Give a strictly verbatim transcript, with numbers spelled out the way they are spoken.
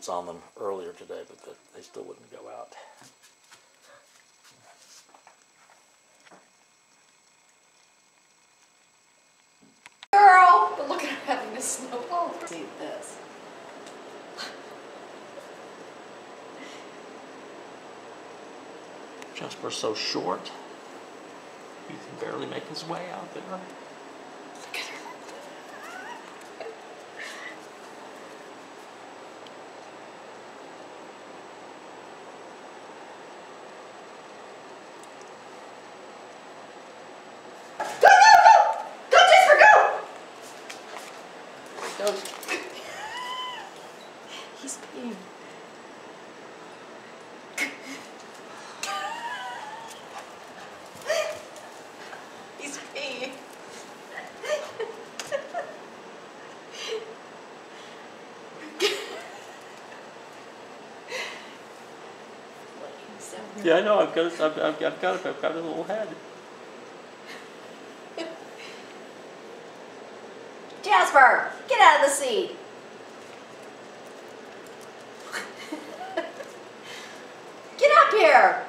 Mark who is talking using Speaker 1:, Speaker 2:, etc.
Speaker 1: suits on them earlier today, but the, they still wouldn't go out.
Speaker 2: Girl! But look at her having this snowball. See this.
Speaker 1: Jasper's so short, he can barely make his way out there.
Speaker 2: Look at her. Go, go, go! Go, Jasper, go! Go. He's peeing. He's peeing.
Speaker 1: Yeah, I know. I've got, I've, I've, I've got, I've got a little head.
Speaker 2: Jasper, get out of the seat. Get up here.